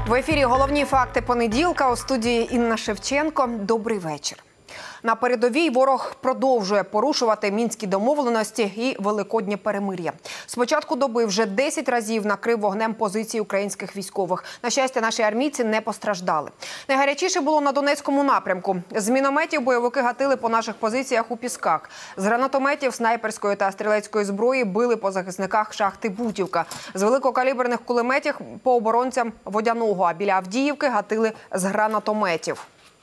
В ефірі головні факти понеділка. У студії Інна Шевченко. Добрий вечір. На передовій ворог продовжує порушувати мінські домовленості і великоднє перемир'я. З початку доби вже 10 разів накрив вогнем позиції українських військових. На щастя, наші армійці не постраждали. Найгарячіше було на Донецькому напрямку. З мінометів бойовики гатили по наших позиціях у Пісках. З гранатометів, снайперської та стрілецької зброї били по захисниках шахти Бутівка. З великокаліберних кулеметів по оборонцям Водяного, а біля Авдіївки гатили з гранатометів.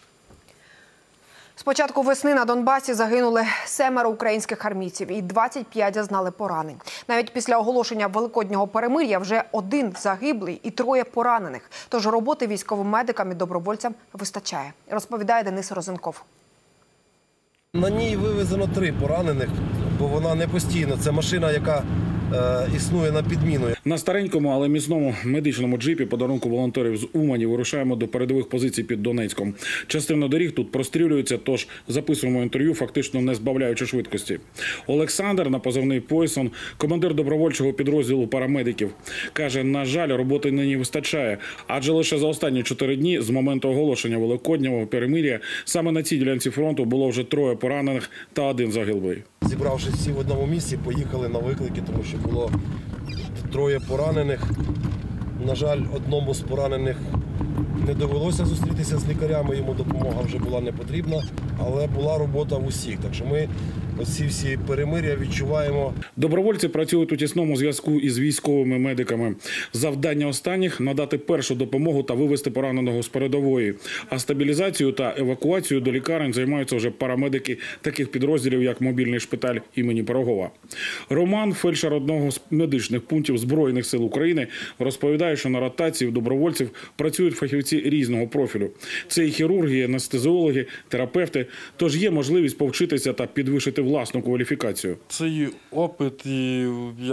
З початку весни на Донбасі загинули 7 українських армійців і 25 зазнали поранень. Навіть після оголошення великоднього перемир'я вже 1 загиблий і 3 поранених. Тож роботи військовим медикам і добровольцям вистачає, розповідає Денис Розенков. На ній вивезено 3 поранених, бо вона не постійно. Це машина, яка існує на підміну. На старенькому, але міцному медичному джипі подарунку волонтерів з Умані вирушаємо до передових позицій під Донецьком. Частина доріг тут прострілюється, тож записуємо інтерв'ю, фактично не збавляючи швидкості. Олександр, на позивний Пойсон, командир добровольчого підрозділу парамедиків, каже, на жаль, роботи нині вистачає, адже лише за останні 4 дні з моменту оголошення великоднього перемир'я саме на цій ділянці фронту було вже 3 поранених та 1 загиблий. Зібравшись всі в одному місці, поїхали на виклики, тому що було 3 поранених. На жаль, одному з поранених не довелося зустрітися з лікарями, йому допомога вже була не потрібна, але була робота в усіх. Так що ми оці всі перемир'я відчуваємо. Добровольці працюють у тісному зв'язку із військовими медиками. Завдання останніх – надати першу допомогу та вивести пораненого з передової. А стабілізацією та евакуацією до лікарень займаються вже парамедики таких підрозділів, як мобільний шпиталь імені Пирогова. Роман, фельдшер одного з медичних пунктів Збройних сил України, розповідає, що на ротації у добровольців працюють фахівці різного профілю. Це і хірурги, і анестезіологи, терапевти. Тож є можливість повчитися та підвищити власну кваліфікацію. Це і опит, і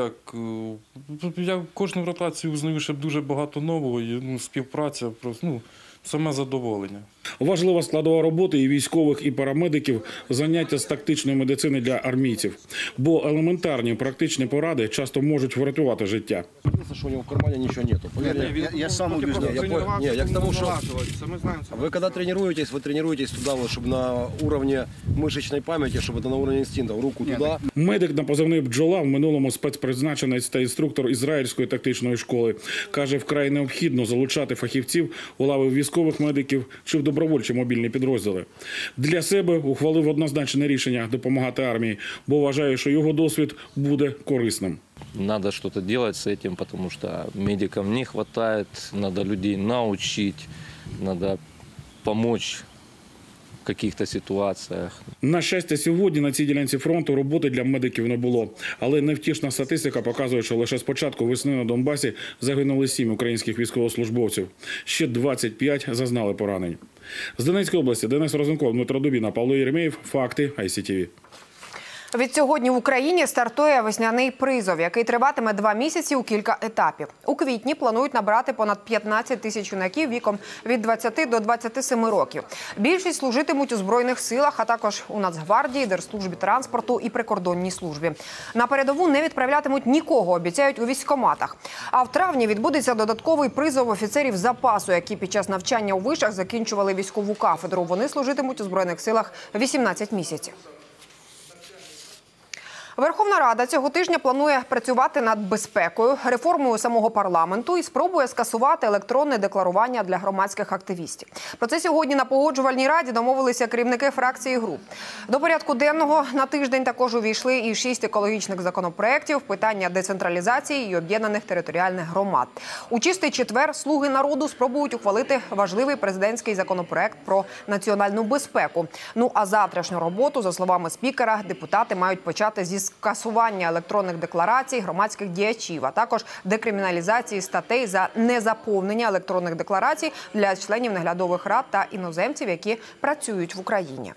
я кожну ротацію узнаю ще дуже багато нового, і співпраця, просто саме задоволення. Важлива складова роботи і військових, і парамедиків – заняття з тактичної медицини для армійців. Бо елементарні практичні поради часто можуть врятувати життя. Що у нього в кармані нічого немає. Я сам убежден. Я к тому, що ви коли тренуєтесь, ви тренуєтесь туди, щоб на рівні мишечної пам'яті, щоб на рівні інстинктів, руку туди. Медик на позивний «Бджола» в минулому спецпризначенець та інструктор ізраїльської тактичної школи. Каже, вкрай необхідно залучати фахівців у лави військових медиків чи в добровольчі мобільні підрозділи. Для себе ухвалив однозначне рішення допомагати армії, бо вважає, що його досвід буде корисним. Надо что-то делать с этим, потому что медикам не хватает, надо людей научить, надо помочь в каких-то ситуаціях. На щастя, сьогодні на цій ділянці фронту роботи для медиків не було. Але невтішна статистика показує, що лише з початку весни на Донбасі загинули 7 українських військовослужбовців. Ще 25 зазнали поранень. З Донецької області Денис Розенков, Дмитро Дубіна, Павло Єремєєв. Факти ICTV. Відсьогодні в Україні стартує весняний призов, який триватиме 2 місяці у кілька етапів. У квітні планують набрати понад 15 тисяч юнаків віком від 20 до 27 років. Більшість служитимуть у Збройних силах, а також у Нацгвардії, Держслужбі транспорту і прикордонній службі. На передову не відправлятимуть нікого, обіцяють у військкоматах. А в травні відбудеться додатковий призов офіцерів запасу, які під час навчання у вишах закінчували військову кафедру. Вони служитимуть у Збройних силах 18 місяців. Верховна Рада цього тижня планує працювати над безпекою, реформою самого парламенту і спробує скасувати електронне декларування для громадських активістів. Про це сьогодні на Погоджувальній раді домовилися керівники фракцій і груп. До порядку денного на тиждень також увійшли і 6 екологічних законопроєктів, питання децентралізації і об'єднаних територіальних громад. У чистий четвер «Слуги народу» спробують ухвалити важливий президентський законопроєкт про національну безпеку. Ну а завтрашню роботу, за словами спікера, депутати мають почати зі скасування електронних декларацій громадських діячів, а також декриміналізації статей за незаповнення електронних декларацій для членів наглядових рад та іноземців, які працюють в Україні.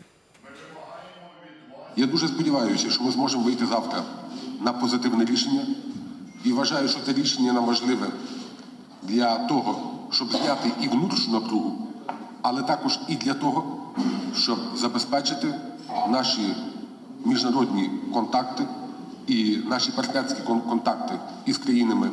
Я дуже сподіваюся, що ми зможемо вийти завтра на позитивне рішення. І вважаю, що це рішення нам важливе для того, щоб зняти і внутрішню напругу, але також і для того, щоб забезпечити наші міжнародні контакти і наші партнерські контакти із країнами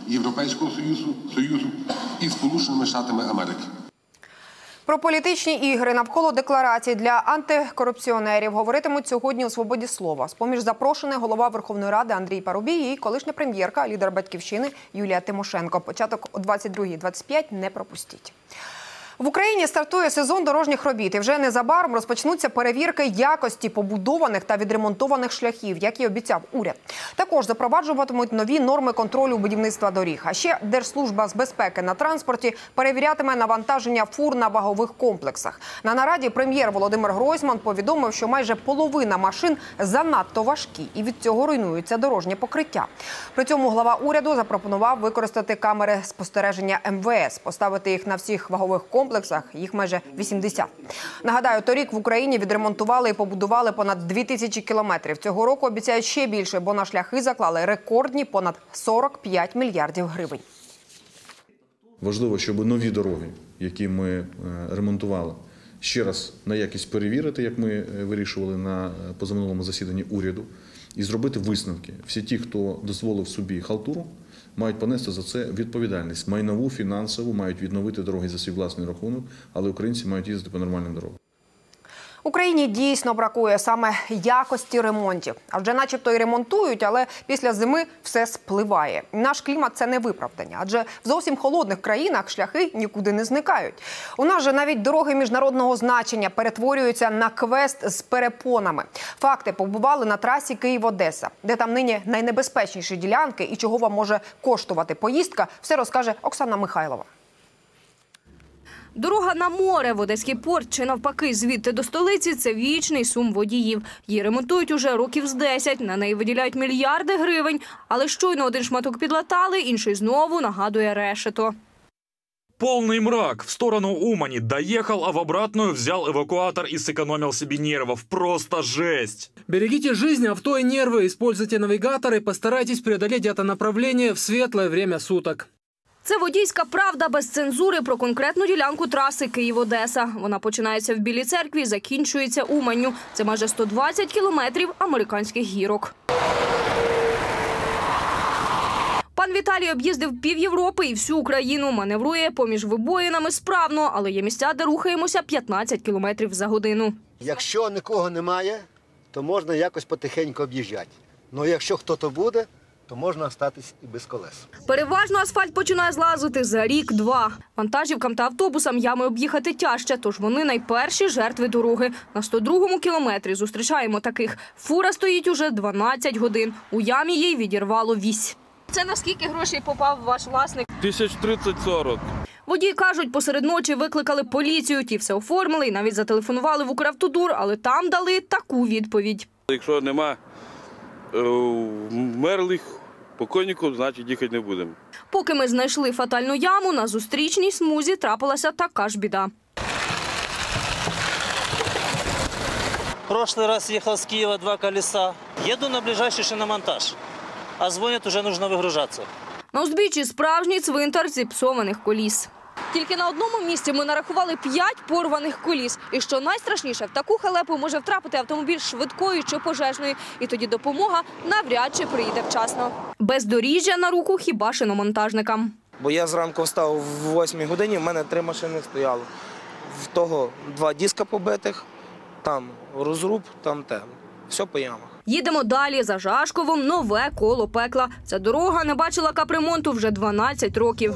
Європейського Союзу і Сполученими Штатами Америки. Про політичні ігри навколо декларацій для антикорупціонерів говоритимуть сьогодні у «Свободі слова». З-поміж запрошений голова Верховної Ради Андрій Парубій і колишня прем'єрка, лідер «Батьківщини» Юлія Тимошенко. Початок о 22:25 не пропустіть. В Україні стартує сезон дорожніх робіт і вже незабаром розпочнуться перевірки якості побудованих та відремонтованих шляхів, як і обіцяв уряд. Також запроваджуватимуть нові норми контролю будівництва доріг. А ще Держслужба з безпеки на транспорті перевірятиме навантаження фур на вагових комплексах. На нараді прем'єр Володимир Гройсман повідомив, що майже половина машин занадто важкі і від цього руйнується дорожнє покриття. При цьому глава уряду запропонував використати камери спостереження МВС, поставити їх на всіх вагових комплексах, їх майже 80. Нагадаю, торік в Україні відремонтували і побудували понад 2000 кілометрів. Цього року обіцяють ще більше, бо на шляхи заклали рекордні понад 45 мільярдів гривень. Важливо, щоб нові дороги, які ми ремонтували, ще раз на якість перевірити, як ми вирішували на позаминулому засіданні уряду, і зробити висновки. Всі ті, хто дозволив собі халтуру, мають понести за це відповідальність. Майнову, фінансову, мають відновити дороги за свій власний рахунок, але українці мають їздити по нормальним дорогам. Україні дійсно бракує саме якості ремонтів. А вже начебто і ремонтують, але після зими все спливає. Наш клімат – це не виправдання, адже в зовсім холодних країнах шляхи нікуди не зникають. У нас же навіть дороги міжнародного значення перетворюються на квест з перепонами. Факти побували на трасі Київ-Одеса, де там нині найнебезпечніші ділянки і чого вам може коштувати поїздка, все розкаже Оксана Михайлова. Дорога на море, в Одеський порт чи навпаки звідти до столиці – це вічний сум водіїв. Її ремонтують уже років з 10, на неї виділяють мільярди гривень, але щойно один шматок підлатали, інший знову нагадує решето. Полный мрак. В сторону Умани доехал, а в обратную взял эвакуатор и сэкономил себе нервов. Просто жесть. Берегите жизнь, авто и нервы, используйте навигатор и постарайтесь преодолеть это направление в светлое время суток. Це водійська правда без цензури про конкретну ділянку траси Київ-Одеса. Вона починається в Білій Церкві, закінчується Уманню. Це майже 120 кілометрів американських гірок. Пан Віталій об'їздив пів Європи і всю Україну. Маневрує поміж вибоїнами справно, але є місця, де рухаємося 15 кілометрів за годину. Якщо нікого немає, то можна якось потихеньку об'їжджати. Ну якщо хтось буде, то можна остатись і без колес. Переважно асфальт починає злазити за рік-два. Вантажівкам та автобусам ями об'їхати тяжче, тож вони найперші жертви дороги. На 102-му кілометрі зустрічаємо таких. Фура стоїть уже 12 годин. У ямі їй відірвало вісь. Це на скільки грошей попав ваш власник? 1030-40. Водії кажуть, посеред ночі викликали поліцію, ті все оформили і навіть зателефонували в Укравтодор, але там дали таку відповідь. Якщо нема вмерлих покойників, значить їхати не будемо. Поки ми знайшли фатальну яму, на зустрічній смузі трапилася така ж біда. Прошлый раз ехал с Киева 2 колеса. Еду на ближайший шиномонтаж. А звонят, уже нужно выгружаться. На узбіччі справжній цвинтар зіпсованих коліс. Тільки на одному місці ми нарахували 5 порваних коліс. І що найстрашніше, в таку халепу може втрапити автомобіль швидкої чи пожежної. І тоді допомога навряд чи приїде вчасно. Бездоріжжя на руку хіба шиномонтажникам. Бо я зранку встав в 8 годині, в мене 3 машини стояло. В того 2 диска побитих, там розруб, там те. Все по ямах. Їдемо далі. За Жашковом нове коло пекла. Ця дорога не бачила капремонту вже 12 років.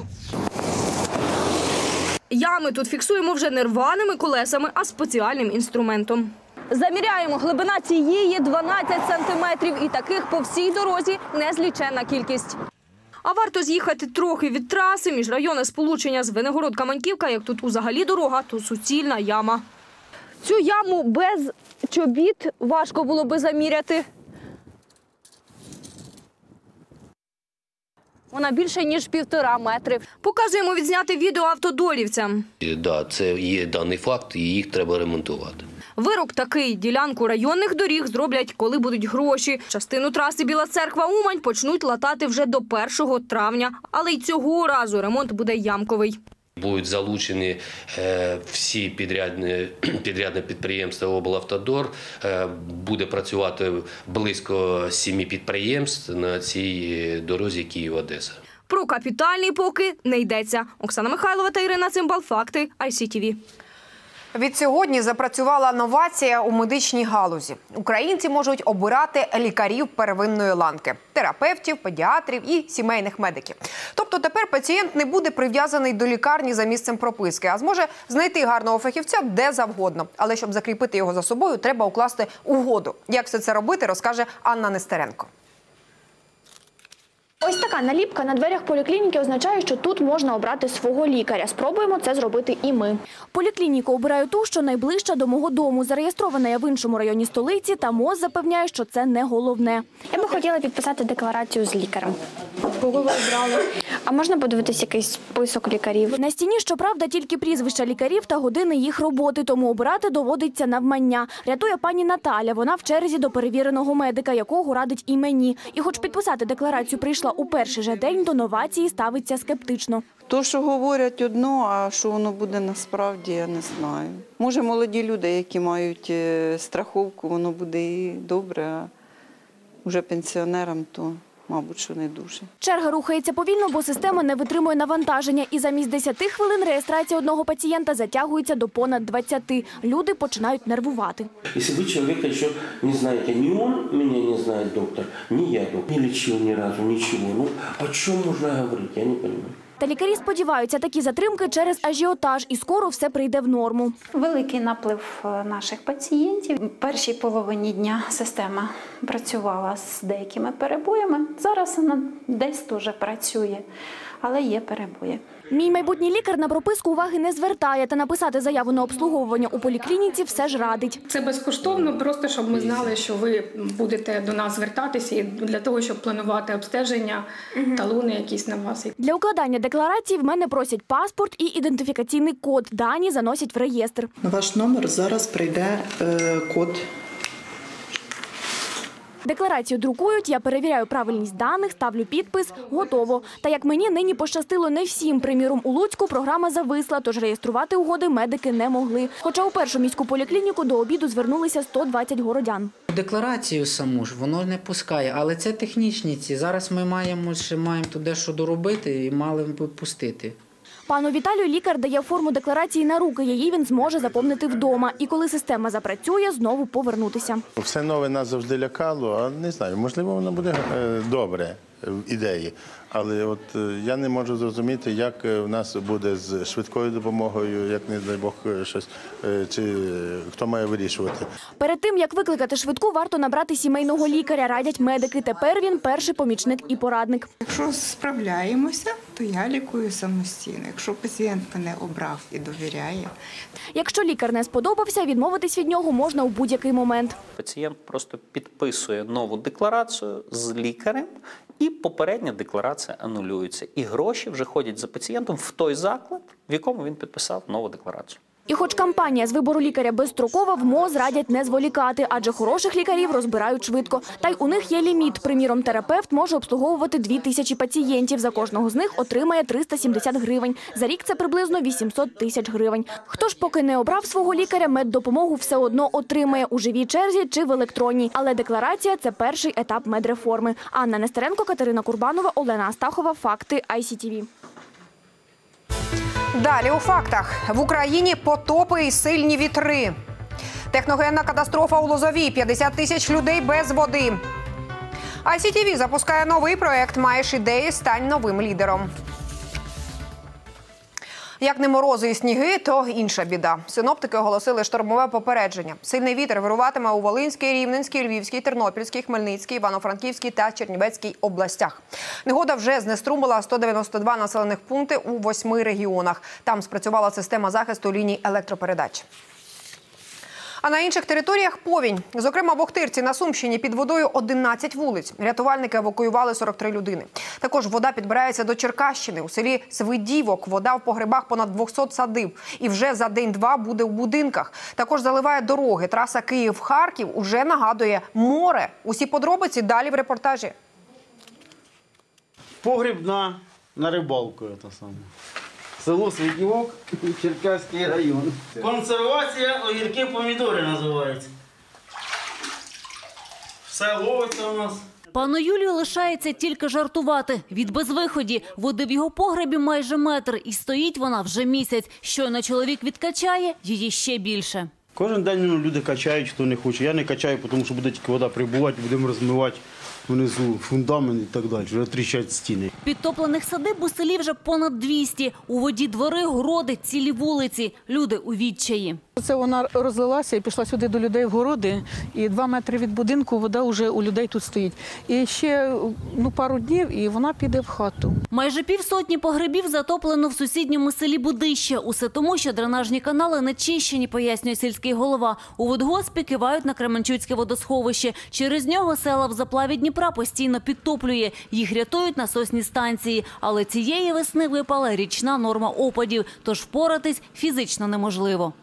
Ями тут фіксуємо вже не рваними колесами, а спеціальним інструментом. Заміряємо, глибина цієї 12 сантиметрів і таких по всій дорозі незліченна кількість. А варто з'їхати трохи від траси, міжрайонне сполучення Звенигород-Каменьківка, як тут узагалі дорога, то суцільна яма. Цю яму без чобіт важко було би заміряти. Вона більше, ніж 1,5 метри. Показуємо відзняти відео автодорівцям. Так, це є даний факт, і їх треба ремонтувати. Вирок такий. Ділянку районних доріг зроблять, коли будуть гроші. Частину траси Біла Церква-Умань почнуть латати вже до 1 травня. Але й цього разу ремонт буде ямковий. Будуть залучені всі підрядне підприємства облавтодор. Буде працювати близько 7 підприємств на цій дорозі Київ-Одеса. Про капітальний поки не йдеться. Оксана Михайлова та Ірина Цимбал. Факти ICTV. Відсьогодні запрацювала новація у медичній галузі. Українці можуть обирати лікарів первинної ланки – терапевтів, педіатрів і сімейних медиків. Тобто тепер пацієнт не буде прив'язаний до лікарні за місцем прописки, а зможе знайти гарного фахівця де завгодно. Але щоб закріпити його за собою, треба укласти угоду. Як все це робити, розкаже Анна Нестеренко. Ось така наліпка на дверях поліклініки означає, що тут можна обрати свого лікаря. Спробуємо це зробити і ми. Поліклініку обираю ту, що найближча до мого дому. Зареєстрована я в іншому районі столиці, та МОЗ запевняє, що це не головне. Я би хотіла підписати декларацію з лікарем. Кого ви обрали? А можна подивитись якийсь список лікарів? На стіні, щоправда, тільки прізвища лікарів та години їх роботи, тому обирати доводиться навмання. Рятує пані Наталя. Вона в черзі до перевіреного медика, якого радить і мені. І хоч підписати декларацію прийшла у перший же день, до новації ставиться скептично. То, що говорять одно, а що воно буде насправді, я не знаю. Може, молоді люди, які мають страховку, воно буде і добре, а вже пенсіонерам то, мабуть, що не дуже. Черга рухається повільно, бо система не витримує навантаження. І замість 10 хвилин реєстрація одного пацієнта затягується до понад 20. Люди починають нервувати. Якщо ви чоловік ще не знаєте, ні він мене не знає, доктор, ні я доктор. Не лічив ні разу, нічого. Ну, о чому можна говорити, я не розумію. Та лікарі сподіваються, такі затримки через ажіотаж, і скоро все прийде в норму. Великий наплив наших пацієнтів. В першій половині дня система працювала з деякими перебоями. Зараз вона десь теж працює, але є перебої. Мій майбутній лікар на прописку уваги не звертає, та написати заяву на обслуговування у поліклініці все ж радить. Це безкоштовно, просто щоб ми знали, що ви будете до нас звертатися і для того, щоб планувати обстеження, талони якісь на вас. Для укладання декларації в мене просять паспорт і ідентифікаційний код. Дані заносять в реєстр. На ваш номер зараз прийде код. Декларацію друкують, я перевіряю правильність даних, ставлю підпис, готово. Та як мені нині пощастило не всім. Приміром, у Луцьку програма зависла, тож реєструвати угоди медики не могли. Хоча у першу міську поліклініку до обіду звернулися 120 городян. Декларацію саму ж воно не пускає, але це технічні ці. Зараз ми маємо тут дещо доробити і мали б пустити. Пану Віталію лікар дає форму декларації на руки, її він зможе заповнити вдома. І коли система запрацює, знову повернутися. Все нове нас завжди лякало, а не знаю, можливо, воно буде добре в ідеї. Але от я не можу зрозуміти, як в нас буде з швидкою допомогою, як, не дай Бог, щось, чи хто має вирішувати. Перед тим, як викликати швидку, варто набрати сімейного лікаря, радять медики. Тепер він перший помічник і порадник. Якщо справляємося, то я лікую самостійно. Якщо пацієнт мене обрав і довіряє. Якщо лікар не сподобався, відмовитись від нього можна у будь-який момент. Пацієнт просто підписує нову декларацію з лікарем, і попередня декларація анулюється. І гроші вже ходять за пацієнтом в той заклад, в якому він підписав нову декларацію. І хоч кампанія з вибору лікаря безстрокова, в МОЗ радять не зволікати, адже хороших лікарів розбирають швидко. Та й у них є ліміт. Приміром, терапевт може обслуговувати 2000 пацієнтів. За кожного з них отримає 370 гривень. За рік це приблизно 800 тисяч гривень. Хто ж поки не обрав свого лікаря, меддопомогу все одно отримає у живій черзі чи в електронній. Але декларація – це перший етап медреформи. Анна Нестеренко, Катерина Курбанова, Олена Астахова. Факти ICTV. Далі у фактах. В Україні потопи і сильні вітри. Техногенна катастрофа у Лозовій. 50 тисяч людей без води. ICTV запускає новий проект «Маєш ідеї, стань новим лідером». Як не морози і сніги, то інша біда. Синоптики оголосили штормове попередження. Сильний вітер вируватиме у Волинській, Рівненській, Львівській, Тернопільській, Хмельницькій, Івано-Франківській та Чернівецькій областях. Негода вже знеструмила 192 населених пункти у 8 регіонах. Там спрацювала система захисту ліній електропередач. А на інших територіях повінь. Зокрема, в Охтирці на Сумщині під водою 11 вулиць. Рятувальники евакуювали 43 людини. Також вода підбирається до Черкащини. У селі Свидівок вода в погребах понад 200 садиб. І вже за день-два буде у будинках. Також заливає дороги. Траса Київ-Харків уже нагадує море. Усі подробиці далі в репортажі. Погріб на рибалку. Село Свидівок, Черкаський район. Консервація огірки помідори називається. Все ловиться у нас. Пану Юлію лишається тільки жартувати. Від безвиході. Води в його погребі майже метр. І стоїть вона вже місяць. Щойно чоловік відкачає, її ще більше. Кожен день люди качають, хто не хоче. Я не качаю, тому що буде тільки вода прибувати, будемо розмивати внизу фундамент і так далі. Вже тріщать стіни. Підтоплених садиб у селі вже понад 200. У воді двори, городи, цілі вулиці. Люди у відчаї. Це вона розлилася і пішла сюди до людей в городи. І 2 метри від будинку вода вже у людей тут стоїть. І ще пару днів, і вона піде в хату. Майже півсотні погребів затоплено в сусідньому селі Будище. Усе тому, що дренажні канали не чищені, пояснює сільський голова. У водгоспі кивають на Кременчуцьке водосховище. Через нього села в заплаві Дніпра постійно підтоплює. Їх рятують насосні станції. Але цієї весни випала річна норма опадів. Тож впоратись фізично неможливо.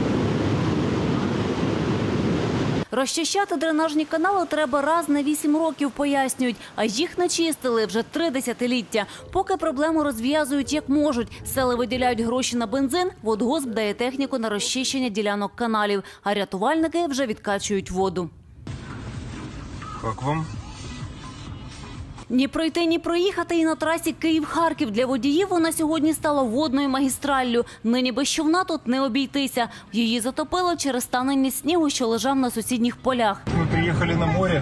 Розчищати дренажні канали треба раз на 8 років, пояснюють. А їх не чистили вже 3 десятиліття. Поки проблему розв'язують як можуть. Сели виділяють гроші на бензин, водгосп дає техніку на розчищення ділянок каналів. А рятувальники вже відкачують воду. Як вам? Ні пройти, ні проїхати і на трасі Київ-Харків. Для водіїв вона сьогодні стала водною магістраллю. Нині без човна тут не обійтися. Її затопило через танення снігу, що лежав на сусідніх полях. Ми приїхали на море.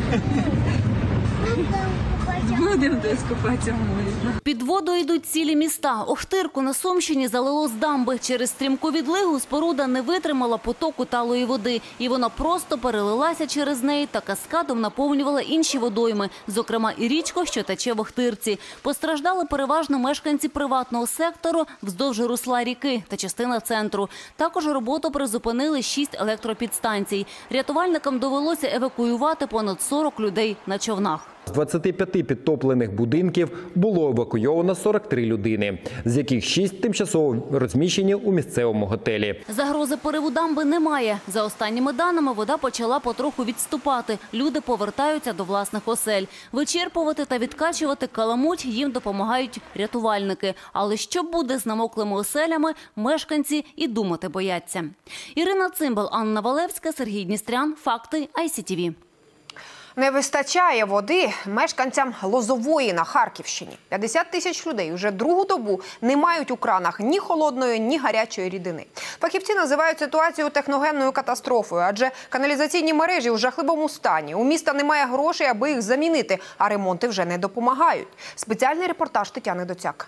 Будемо десь купатися в морі. Під воду йдуть цілі міста. Охтирку на Сумщині залило з дамби. Через стрімку відлигу споруда не витримала потоку талої води. І вона просто перелилася через неї та каскадом наповнювала інші водойми. Зокрема, і річку, що тече в Охтирці. Постраждали переважно мешканці приватного сектору вздовж русла ріки та частина центру. Також роботу призупинили 6 електропідстанцій. Рятувальникам довелося евакуювати понад 40 людей на човнах. З 25 підтоплених будинків було евакуйовано 43 людини, з яких 6 тимчасово розміщені у місцевому готелі. Загрози пориву дамби немає. За останніми даними, вода почала потроху відступати. Люди повертаються до власних осель. Вичерпувати та відкачувати каламуть їм допомагають рятувальники. Але що буде з намоклими оселями, мешканці і думати бояться. Ірина Цимбал, Анна Валевська, Сергій Дністрян. Факти ICTV. Не вистачає води мешканцям Лозової на Харківщині. 50 тисяч людей уже другу добу не мають у кранах ні холодної, ні гарячої рідини. Фахівці називають ситуацію техногенною катастрофою, адже каналізаційні мережі у жахливому стані. У міста немає грошей, аби їх замінити, а ремонти вже не допомагають. Спеціальний репортаж Тетяни Доцяк.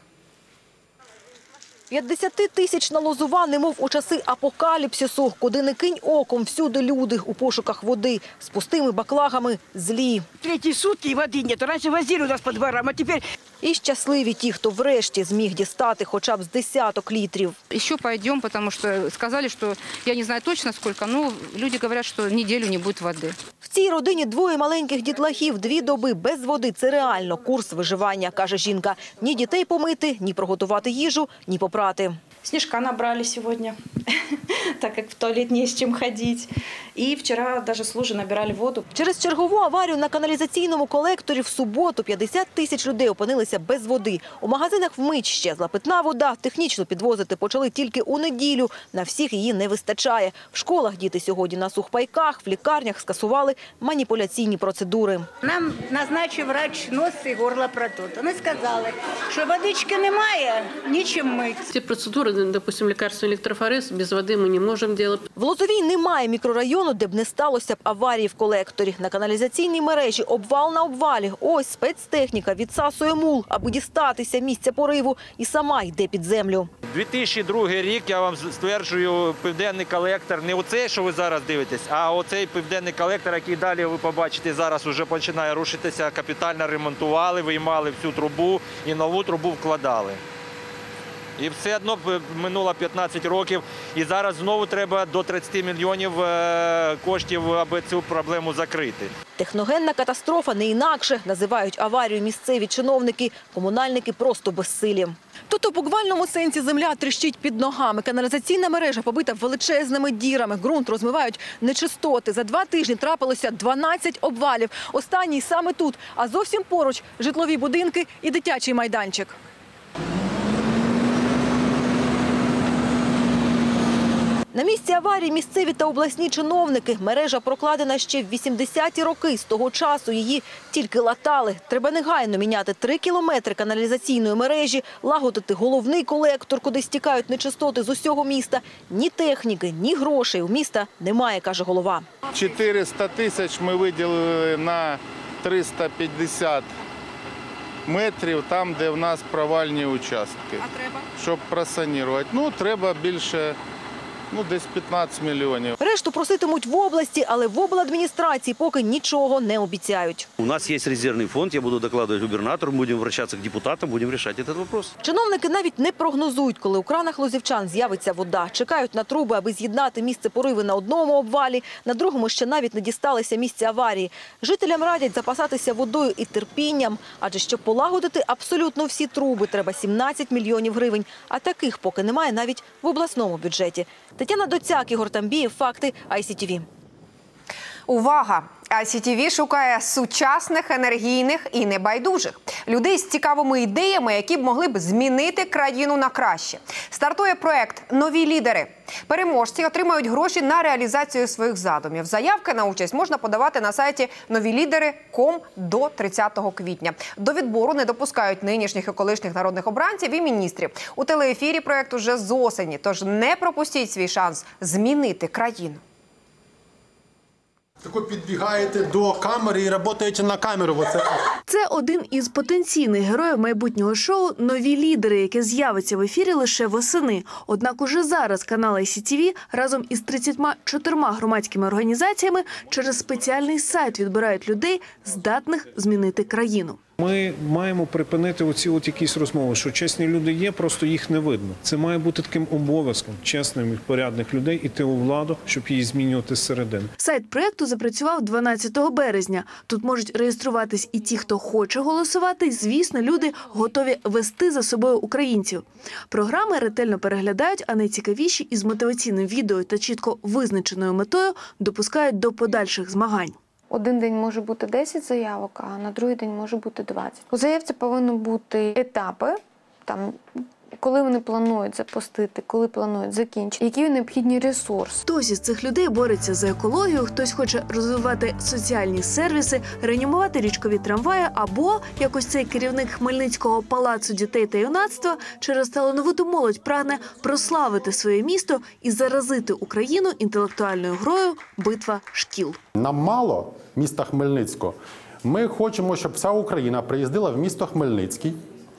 50-тисячна Лозова, немов у часи апокаліпсису. Куди не кинь оком, всюди люди у пошуках води. З пустими баклагами злі. Третьи сутки воды нет. Раньше возили у нас по дворам, а теперь... І щасливі ті, хто врешті зміг дістати хоча б з десяток літрів. Еще пойдем, потому что сказали, что, я не знаю точно сколько, но люди говорят, что неделю не будет воды. В цій родині 2 маленьких дітлахів, 2 доби без води – це реально курс виживання, каже жінка. Ні дітей помити, ні приготувати їжу, ні попрати. Снежка набрали сегодня, так как в туалет не с чем ходить. И вчера даже с лужи набирали воду. Через чергову аварію на каналізаційному колекторі в суботу 50 тисяч людей опинилися без води. У магазинах вмить щезла питна вода. Технічно підвозити почали тільки у неділю. На всіх її не вистачає. В школах діти сьогодні на сухпайках, в лікарнях скасували маніпуляційні процедури. Нам назначив врач нос і горло протока. Ми сказали, що водички немає, нічим мити. Ці процедури, допустим, лекарственний електрофорез, без води ми не можемо робити. В Лозовій немає мікрорайону, де б не сталося б аварії в колекторі. На каналізаційній мережі обвал на обвалі. Ось спецтехніка відсасує мул, аби дістатися місця пориву, і сама йде під землю. 2002 рік, я вам стверджую, південний колектор, не оцей, що ви зараз дивитесь, а оцей південний колектор, який далі ви побачите, зараз вже починає рушитися, капітально ремонтували, виймали всю трубу і нову трубу вкладали. І все одно минуло 15 років, і зараз знову треба до 30 мільйонів коштів, аби цю проблему закрити. Техногенна катастрофа не інакше. Називають аварію місцеві чиновники. Комунальники просто безсилі. Тут у буквальному сенсі земля тріщить під ногами. Каналізаційна мережа побита величезними дірами. Ґрунт розмивають нечистоти. За 2 тижні трапилося 12 обвалів. Останній саме тут, а зовсім поруч житлові будинки і дитячий майданчик. На місці аварії місцеві та обласні чиновники. Мережа прокладена ще в 80-ті роки. З того часу її тільки латали. Треба негайно міняти 3 кілометри каналізаційної мережі, лагодити головний колектор, куди стікають нечистоти з усього міста. Ні техніки, ні грошей у міста немає, каже голова. 400 тисяч ми виділили на 350 метрів, там, де в нас провальні участки. А треба? Щоб просанірувати. Треба більше, десь 15 мільйонів. Решту проситимуть в області, але в обладміністрації поки нічого не обіцяють. У нас є резервний фонд, я буду докладувати губернатору, будемо обращатися к депутатам, будемо вирішати цей вопрос. Чиновники навіть не прогнозують, коли у кранах лозівчан з'явиться вода. Чекають на труби, аби з'єднати місце пориви на одному обвалі, на другому ще навіть не дісталися місця аварії. Жителям радять запасатися водою і терпінням, адже щоб полагодити абсолютно всі труби, треба 17 мільйонів гривень, а таких поки немає навіть в обласному бюджеті. Тетяна Доцяк, Ігор Тамбієв, факти ICTV. Увага! ICTV шукає сучасних, енергійних і небайдужих. Людей з цікавими ідеями, які б могли б змінити країну на краще. Стартує проект «Нові лідери». Переможці отримають гроші на реалізацію своїх задумів. Заявки на участь можна подавати на сайті новілідери.com до 30 квітня. До відбору не допускають нинішніх і колишніх народних обранців і міністрів. У телеефірі проект уже з осені, тож не пропустіть свій шанс змінити країну. Підбігаєте до камери і працюєте на камеру. Це один із потенційних героїв майбутнього шоу «Нові лідери», яке з'явиться в ефірі лише восени. Однак уже зараз канал ICTV разом із 34 громадськими організаціями через спеціальний сайт відбирають людей, здатних змінити країну. Ми маємо припинити оці якісь розмови, що чесні люди є, просто їх не видно. Це має бути таким обов'язком чесних і порядних людей іти у владу, щоб її змінювати зсередини. Сайт проєкту запрацював 12 березня. Тут можуть реєструватись і ті, хто хоче голосувати, і, звісно, люди готові вести за собою українців. Програми ретельно переглядають, а найцікавіші із мотиваційним відео та чітко визначеною метою допускають до подальших змагань. Один день може бути 10 заявок, а на другий день може бути 20. У заявці повинні бути етапи, коли вони планують запустити, коли планують закінчити, які необхідні ресурси. Хтось із цих людей бореться за екологію, хтось хоче розвивати соціальні сервіси, реанімувати річкові трамваї або, як ось цей керівник Хмельницького палацу дітей та юнацтва, через талановиту молодь прагне прославити своє місто і заразити Україну інтелектуальною грою «Битва шкіл». Нам мало міста Хмельницького. Ми хочемо, щоб вся Україна приїздила в місто Хмельницький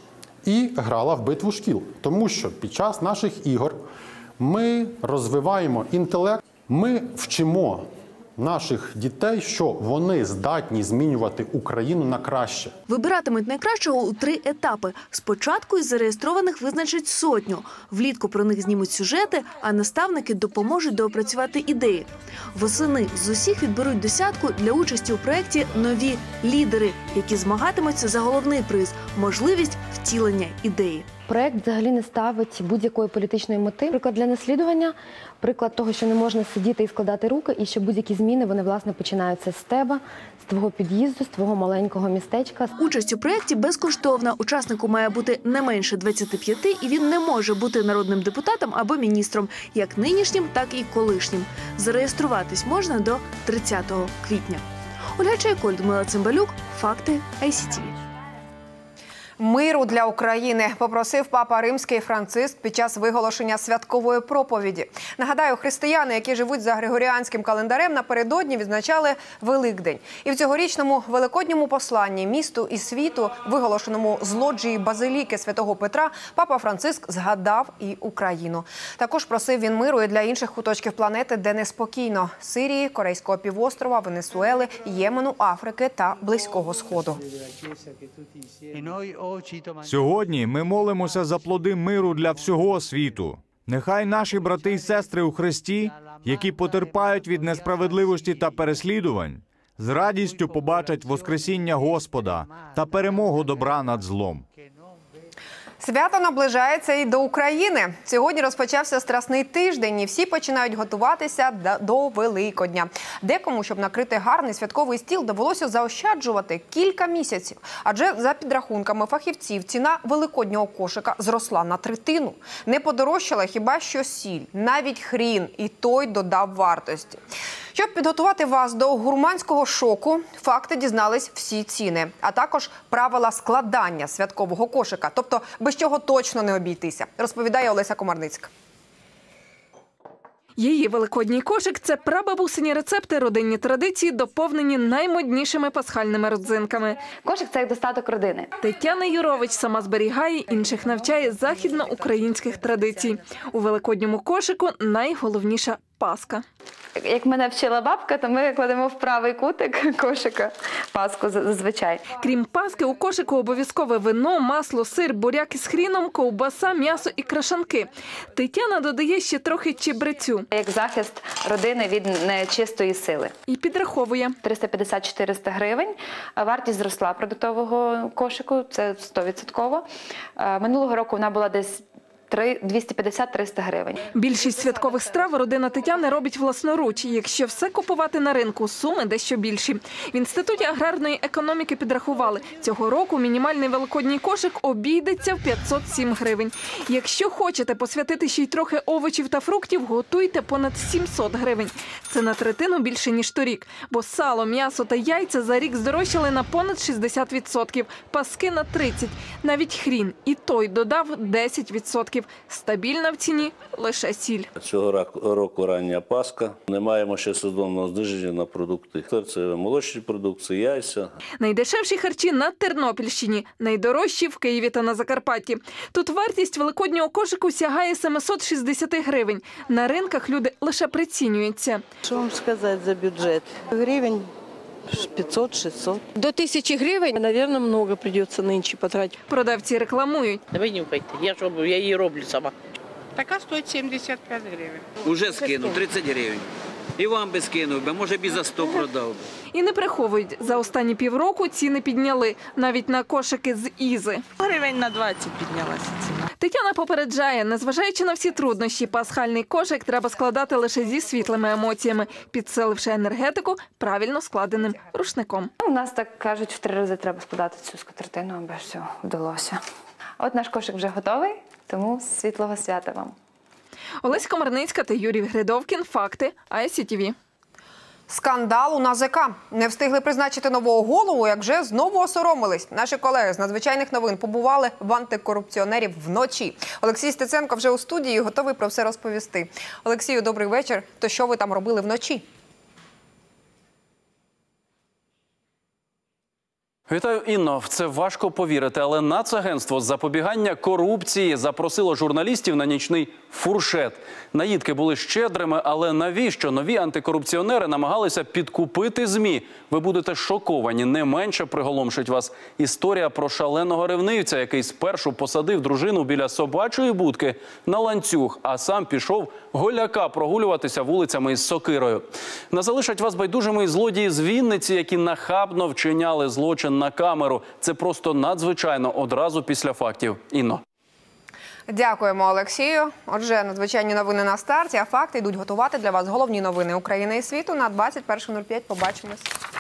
і грала в битву шкіл. Тому що під час наших ігор ми розвиваємо інтелект, ми вчимо наших дітей, що вони здатні змінювати Україну на краще. Вибиратимуть найкращого у 3 етапи. Спочатку із зареєстрованих визначать 100. Влітку про них знімуть сюжети, а наставники допоможуть доопрацювати ідеї. Восени з усіх відберуть десятку для участі у проєкті «Нові лідери», які змагатимуться за головний приз – можливість втілення ідеї. Проект взагалі не ставить будь-якої політичної мети. Приклад для наслідування, приклад того, що не можна сидіти і складати руки, і що будь-які зміни, вони, власне, починаються з тебе, з твого під'їзду, з твого маленького містечка. Участь у проєкті безкоштовна. Учаснику має бути не менше 25, і він не може бути народним депутатом або міністром, як нинішнім, так і колишнім. Зареєструватись можна до 30 квітня. Ольга Чайко, Людмила Цимбалюк, факти ICTV. Миру для України попросив папа Римський Франциск під час виголошення святкової проповіді. Нагадаю, християни, які живуть за григоріанським календарем, напередодні відзначали Великдень. І в цьогорічному великодньому посланні місту і світу, виголошеному з лоджії Базиліки Святого Петра, папа Франциск згадав і Україну. Також просив він миру і для інших куточків планети, де неспокійно – Сирії, Корейського півострова, Венесуели, Ємену, Африки та Близького Сходу. Сьогодні ми молимося за плоди миру для всього світу. Нехай наші брати і сестри у Христі, які потерпають від несправедливості та переслідувань, з радістю побачать воскресіння Господа та перемогу добра над злом. Свято наближається і до України. Сьогодні розпочався Страсний тиждень і всі починають готуватися до Великодня. Декому, щоб накрити гарний святковий стіл, довелося заощаджувати кілька місяців. Адже за підрахунками фахівців ціна великоднього кошика зросла на третину. Не подорожчала хіба що сіль, навіть хрін і той додав вартості. Щоб підготувати вас до гурманського шоку, факти дізнались всі ціни, а також правила складання святкового кошика, тобто без чого точно не обійтися, розповідає Олеся Комарницька. Її великодній кошик – це прабабусині рецепти, родинні традиції, доповнені наймоднішими пасхальними родзинками. Кошик – це як достаток родини. Тетяна Юрович сама зберігає, інших навчає західноукраїнських традицій. У великодньому кошику найголовніша – паска. Як мене вчила бабка, то ми кладемо в правий кутик кошика паску зазвичай. Крім паски, у кошику обов'язкове вино, масло, сир, буряк із хріном, ковбаса, м'ясо і крашанки. Тетяна додає ще трохи чебрецю. Як захист родини від нечистої сили. І підраховує. 350-400 гривень. Вартість зросла продуктового кошику, це 100%. Минулого року вона була десь 250-300 гривень. Більшість святкових страв родина Тетяни робить власноруч. Якщо все купувати на ринку, суми дещо більші. В Інституті аграрної економіки підрахували, цього року мінімальний великодній кошик обійдеться в 507 гривень. Якщо хочете посвятити ще й трохи овочів та фруктів, готуйте понад 700 гривень. Це на третину більше, ніж торік. Бо сало, м'ясо та яйця за рік здорожчали на понад 60%, паски на 30%. Навіть хрін і той додав 10%. Стабільна в ціні лише сіль. Цього року рання Пасха. Не маємо ще сезонного зниження на продукти. Це молочні продукти, яйця. Найдешевші харчі на Тернопільщині, найдорожчі в Києві та на Закарпатті. Тут вартість великоднього кошику сягає 760 гривень. На ринках люди лише прицінюються. Що вам сказати за бюджет? Гривень 500-600. До 1000 гривень, наверное, много придется нынче потратить. Продавці рекламують. Ви не вхайте, я її роблю сама. Така стоїть 75 гривень. Уже скинув 30 гривень. І вам би скинув, може б і за 100 продав би. І не приховують, за останні півроку ціни підняли, навіть на кошики з Ізи. Гривень на 20 піднялася ціна. Tетяна попереджає, незважаючи на всі труднощі, пасхальний кошик треба складати лише зі світлими емоціями, підсиливши енергетику правильно складеним рушником. У нас так кажуть, в 3 рази треба складати цю скатертину, аби все вдалося. От наш кошик вже готовий, тому світлого свята вам. Олеся Комарницька та Юрій Гридовкін. Факти ICTV. Скандал у НАЗК. Не встигли призначити нового голову, як вже знову осоромились. Наші колеги з надзвичайних новин побували в антикорупціонерів вночі. Олексій Стеценко вже у студії, готовий про все розповісти. Олексію, добрий вечір. То що ви там робили вночі? Вітаю, Інно. В це важко повірити, але Нацагентство з запобігання корупції запросило журналістів на нічний фуршет. Наїдки були щедрими, але навіщо нові антикорупціонери намагалися підкупити ЗМІ? Ви будете шоковані. Не менше приголомшить вас історія про шаленого ревнивця, який спершу посадив дружину біля собачої будки на ланцюг, а сам пішов голяка прогулюватися вулицями із сокирою. Не залишать вас байдужими і злодії з Вінниці, які нахабно вчиняли злочин на камеру. Це просто надзвичайно одразу після фактів. Інно. Дякуємо, Олексію. Отже, надзвичайні новини на старті, а факти йдуть готувати для вас головні новини України і світу на 21:05. Побачимось.